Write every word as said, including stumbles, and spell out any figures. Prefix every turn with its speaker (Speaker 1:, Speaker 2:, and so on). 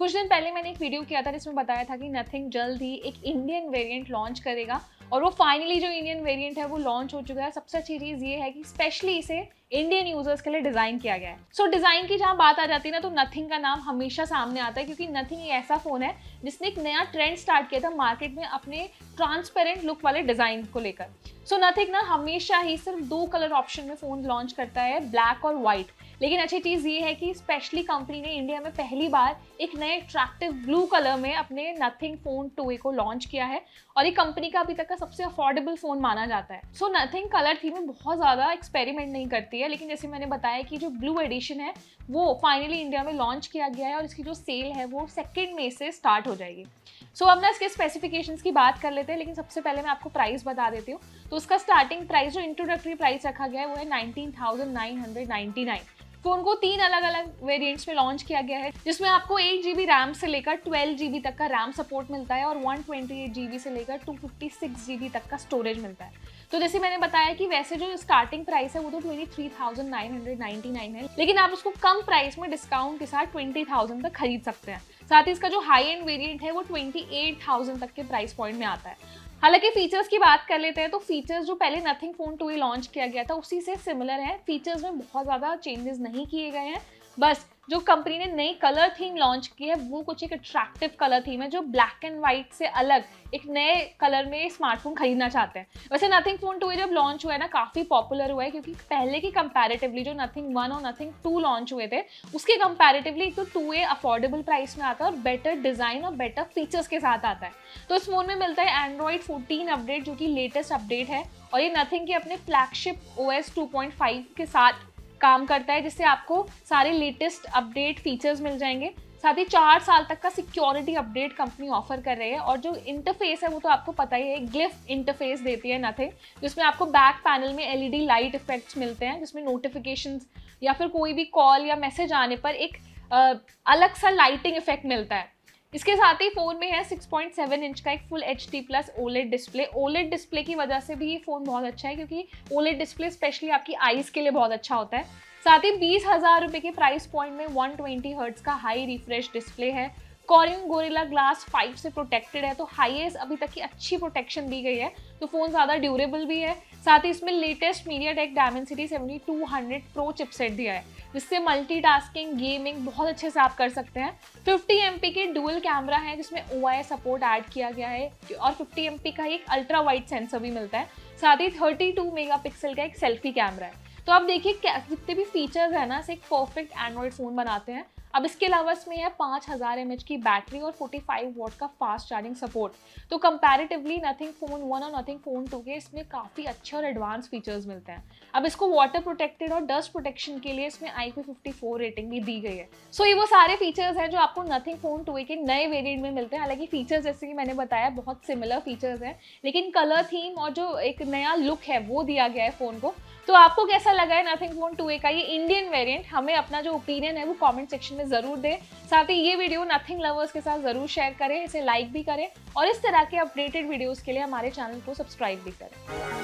Speaker 1: कुछ दिन पहले मैंने एक वीडियो किया था जिसमें बताया था कि नथिंग जल्द ही एक इंडियन वेरिएंट लॉन्च करेगा और वो फाइनली जो इंडियन वेरिएंट है वो लॉन्च हो चुका है। सबसे अच्छी चीज़ ये है कि स्पेशली इसे इंडियन यूजर्स के लिए डिज़ाइन किया गया है। सो so, डिज़ाइन की जहाँ बात आ जाती है ना, तो नथिंग का नाम हमेशा सामने आता है क्योंकि नथिंग एक ऐसा फ़ोन है जिसने एक नया ट्रेंड स्टार्ट किया था मार्केट में अपने ट्रांसपेरेंट लुक वाले डिज़ाइन को लेकर। सो so, नथिंग ना हमेशा ही सिर्फ दो कलर ऑप्शन में फ़ोन लॉन्च करता है, ब्लैक और वाइट। लेकिन अच्छी चीज़ ये है कि स्पेशली कंपनी ने इंडिया में पहली बार एक नए अट्रैक्टिव ब्लू कलर में अपने नथिंग फोन टू ए को लॉन्च किया है और ये कंपनी का अभी तक का सबसे अफोर्डेबल फ़ोन माना जाता है। सो नथिंग कलर थीम में बहुत ज़्यादा एक्सपेरिमेंट नहीं करती है, लेकिन जैसे मैंने बताया कि जो ब्लू एडिशन है वो फाइनली इंडिया में लॉन्च किया गया है और इसकी जो सेल है वो सेकेंड मई से स्टार्ट हो जाएगी। सो so, अब ना इसके स्पेसिफिकेशंस की बात कर लेते हैं, लेकिन सबसे पहले मैं आपको प्राइस बता देती हूँ। तो उसका स्टार्टिंग प्राइस जो इंट्रोडक्टरी प्राइस रखा गया है वो है nineteen thousand nine hundred ninety nine. Phone को तीन अलग अलग वेरिएंट्स में लॉन्च किया गया है जिसमें आपको एट जीबी रैम से लेकर ट्वेल्व जीबी तक का रैम सपोर्ट मिलता है और वन ट्वेंटी एट जीबी से लेकर टू फिफ्टी सिक्स जीबी तक का स्टोरेज मिलता है। तो जैसे मैंने बताया कि वैसे जो स्टार्टिंग प्राइस है वो तो twenty three thousand nine hundred ninety nine है, लेकिन आप उसको कम प्राइस में डिस्काउंट के साथ ट्वेंटी थाउजेंड तक खरीद सकते हैं। साथ ही इसका जो हाई एंड वेरिएंट है वो ट्वेंटी एट थाउजेंड तक के प्राइस पॉइंट में आता है। हालांकि फीचर्स की बात कर लेते हैं तो फीचर्स जो पहले Nothing phone two A launch किया गया था उसी से सिमिलर है। फीचर्स में बहुत ज़्यादा चेंजेस नहीं किए गए हैं, बस जो कंपनी ने नई कलर थीम लॉन्च की है वो कुछ एक अट्रैक्टिव कलर थीम है जो ब्लैक एंड वाइट से अलग एक नए कलर में स्मार्टफोन खरीदना चाहते हैं। वैसे नथिंग फोन टू ए जब लॉन्च हुआ है ना काफ़ी पॉपुलर हुआ है क्योंकि पहले की कंपैरेटिवली जो नथिंग वन और नथिंग टू लॉन्च हुए थे उसके कंपैरेटिवली तो टू ए अफोर्डेबल प्राइस में आता है और बेटर डिज़ाइन और बेटर फीचर्स के साथ आता है। तो इस फोन में मिलता है एंड्रॉइड फोर्टीन अपडेट जो कि लेटेस्ट अपडेट है और ये नथिंग के अपने flagship O S two point five के साथ काम करता है जिससे आपको सारे लेटेस्ट अपडेट फीचर्स मिल जाएंगे। साथ ही चार साल तक का सिक्योरिटी अपडेट कंपनी ऑफर कर रही है और जो इंटरफेस है वो तो आपको पता ही है, ग्लिफ इंटरफेस देती है नथिंग जिसमें आपको बैक पैनल में एलईडी लाइट इफेक्ट्स मिलते हैं जिसमें नोटिफिकेशंस या फिर कोई भी कॉल या मैसेज आने पर एक आ, अलग सा लाइटिंग इफेक्ट मिलता है। इसके साथ ही फोन में है सिक्स पॉइंट सेवन इंच का एक full H D plus OLED display. OLED display की वजह से भी ये फ़ोन बहुत अच्छा है क्योंकि ओलेड डिस्प्ले स्पेशली आपकी आईज के लिए बहुत अच्छा होता है। साथ ही बीस हज़ार रुपये के प्राइस पॉइंट में वन ट्वेंटी हर्ट्ज का हाई रिफ्रेश डिस्प्ले है। कॉर्निंग गोरिल्ला ग्लास फाइव से प्रोटेक्टेड है, तो हाईएस्ट अभी तक की अच्छी प्रोटेक्शन दी गई है, तो फ़ोन ज़्यादा ड्यूरेबल भी है। साथ ही इसमें latest MediaTek Dimensity seventy two hundred pro chipset दिया है जिससे मल्टीटास्किंग गेमिंग बहुत अच्छे से आप कर सकते हैं। फिफ्टी एम पी के डुअल कैमरा है जिसमें ओ आई सपोर्ट ऐड किया गया है और फिफ्टी एम पी का एक अल्ट्रा वाइड सेंसर भी मिलता है। साथ ही थर्टी टू मेगा पिक्सल का एक सेल्फी कैमरा है। तो आप देखिए जितने भी फीचर्स है ना, इसे एक परफेक्ट एंड्रॉइड फ़ोन बनाते हैं। अब इसके अलावा इसमें है पाँच हज़ार एम एच की बैटरी और फोर्टी फाइव वॉट का फास्ट चार्जिंग सपोर्ट। तो कंपैरेटिवली नथिंग फोन वन और नथिंग फोन टू के इसमें काफ़ी अच्छे और एडवांस फीचर्स मिलते हैं। अब इसको वाटर प्रोटेक्टेड और डस्ट प्रोटेक्शन के लिए इसमें I P fifty four rating भी दी गई है। सो so, ये वो सारे फीचर्स हैं जो आपको नथिंग फोन टू ए के नए वेरिएंट में मिलते हैं। हालांकि फीचर्स जैसे कि मैंने बताया बहुत सिमिलर फीचर्स हैं, लेकिन कलर थीम और जो एक नया लुक है वो दिया गया है फ़ोन को। तो आपको कैसा लगा है नथिंग फोन टू ए का ये इंडियन वेरिएंट? हमें अपना जो ओपिनियन है वो कमेंट सेक्शन में ज़रूर दें। साथ ही ये वीडियो नथिंग लवर्स के साथ ज़रूर शेयर करें, इसे लाइक भी करें और इस तरह के अपडेटेड वीडियोस के लिए हमारे चैनल को सब्सक्राइब भी करें।